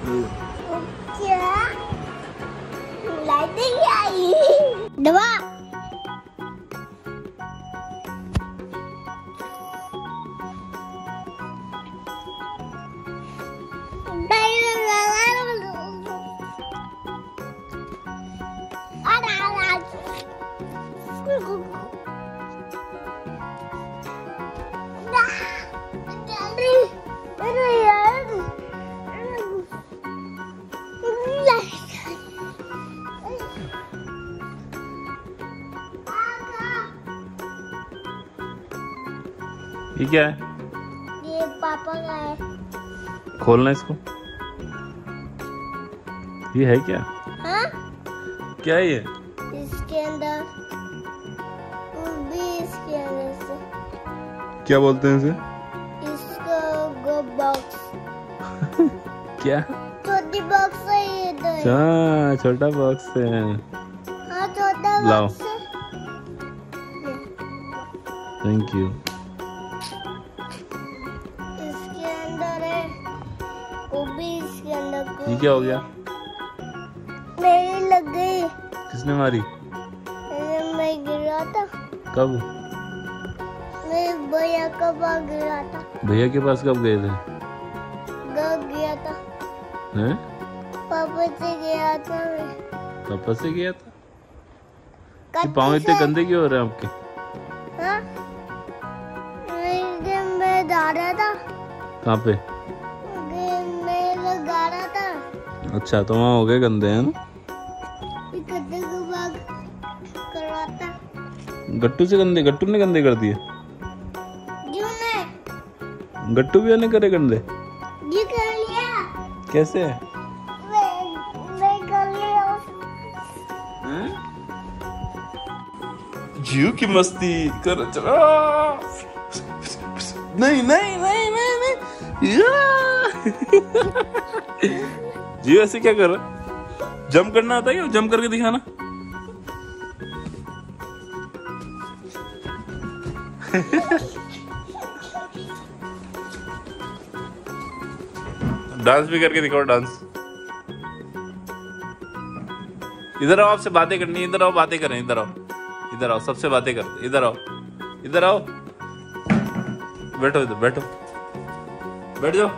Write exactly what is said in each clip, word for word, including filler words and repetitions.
क्या lighting I दवा ये क्या है? ये पापा का है। खोलना इसको। ये है क्या? हाँ? क्या है ये? इसके अंदर भी इसके अंदर से क्या बोलते हैं इसे? इसको गो बॉक्स। क्या? छोटी बॉक्स है ये तो। अच्छा छोटा बॉक्स है। हाँ छोटा लाओ। बॉक्स है। Thank you. इसके अंदर है वो भी इसके अंदर। ये क्या हो गया? मेरी लग गई। किसने मारी? मैं गिरा था। कब? मैं भैया का पास गिरा था। भैया के पास कब गए थे? घर गया था। हैं? पापा से गया था मैं। पापा से गया था? ये पाँव इतने गंदे क्यों हो रहे हैं आपके? हाँ? मैं जा रहा था। कहाँ पे? मैं लगा रहा था। अच्छा तो वहाँ हो गए गंदे हैं ना? गड्ढे को भाग करवाता। गट्टू से गंदे? गट्टू ने गंदे कर दिए? क्यों ने? गट्टू भी ने करे गंदे? ये कर लिया। कैसे? मैं मैं कर लिया। जियो की मस्ती कर चला। नहीं नहीं नहीं नहीं नहीं जियो ऐसे क्या कर रहा? जंप करना आता है क्या? जंप करके दिखाना। डांस भी करके दिखाओ। डांस। इधर आओ, आपसे बातें करनी है। इधर आओ, बातें करें। इधर आओ, इधर आओ, सबसे बातें करते। इधर आओ, इधर आओ, बैठो, इधर बैठो, बैठ जाओ।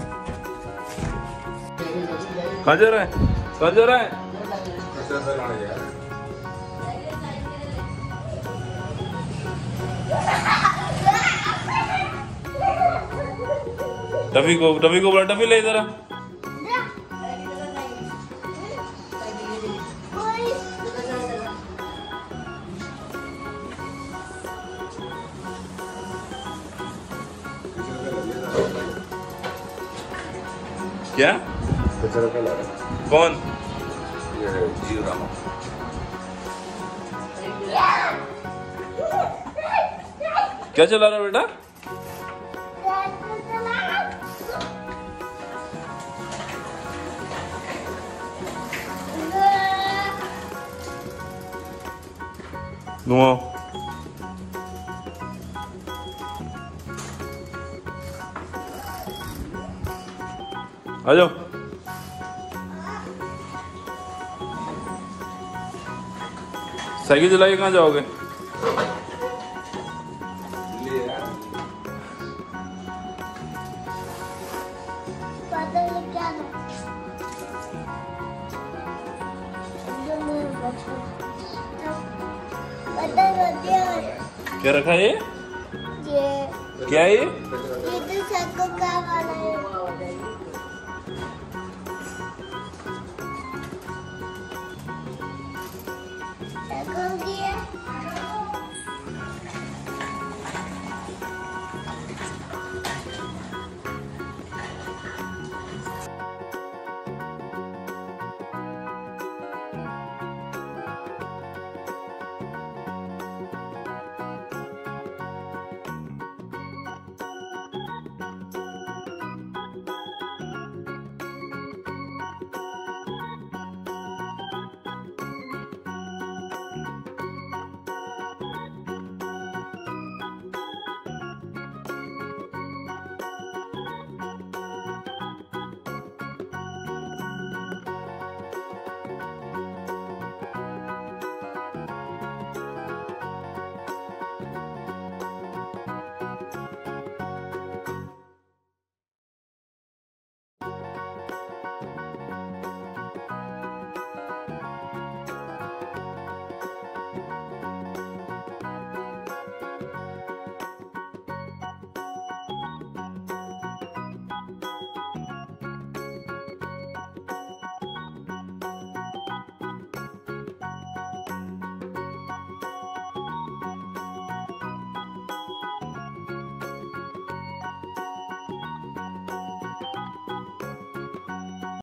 कहाँ जा रहा है? कहाँ जा रहा है? टफी को टफी को बोला, टफी ले इधर आ। क्या? कौन? क्या चला रहा बेटा? घुमाओ। आ जाओ। साइकिल चला के कहाँ जाओगे? क्या रखा है ये? ये क्या है ये? ये तो सबको क्या वाला है?